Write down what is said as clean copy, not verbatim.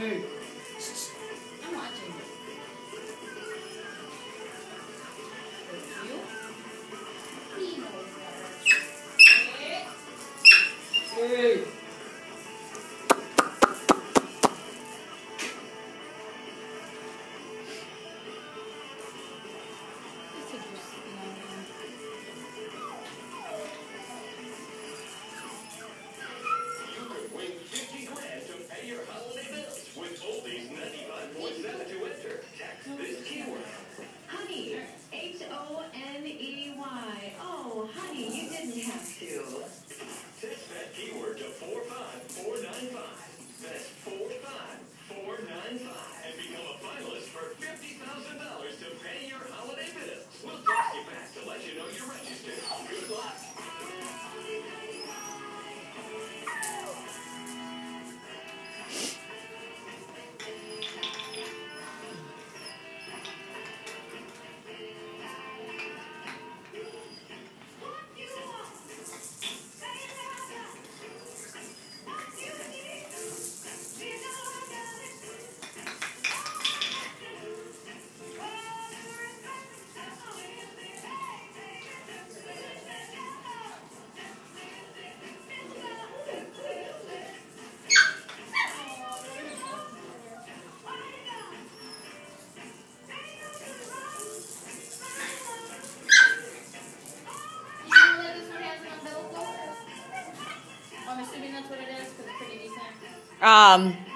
Hey. I'm watching. He knows better. Hey. Honey, Honey. Oh, honey, you didn't have to. Text that keyword to 45495. That's 45495 and become a finalist for $50,000 to pay your holiday bills. We'll text you back to let you know you're registered. Good luck. I'm assuming that's what it is because it's pretty decent.